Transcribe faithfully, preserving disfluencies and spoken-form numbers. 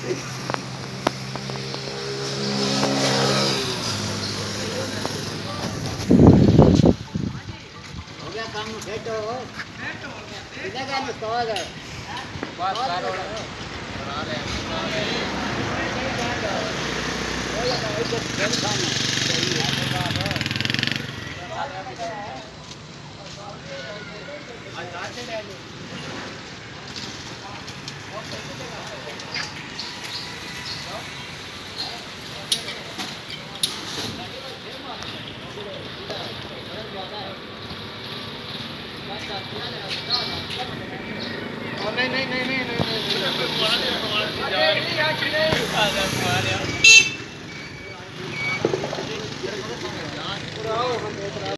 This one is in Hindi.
काम भेटो किधर गया मुस्तफा गए बात करो बना रहे बना रहे वो लगा एक दिन खाना सही है आज आते रह लो नहीं नहीं नहीं नहीं नहीं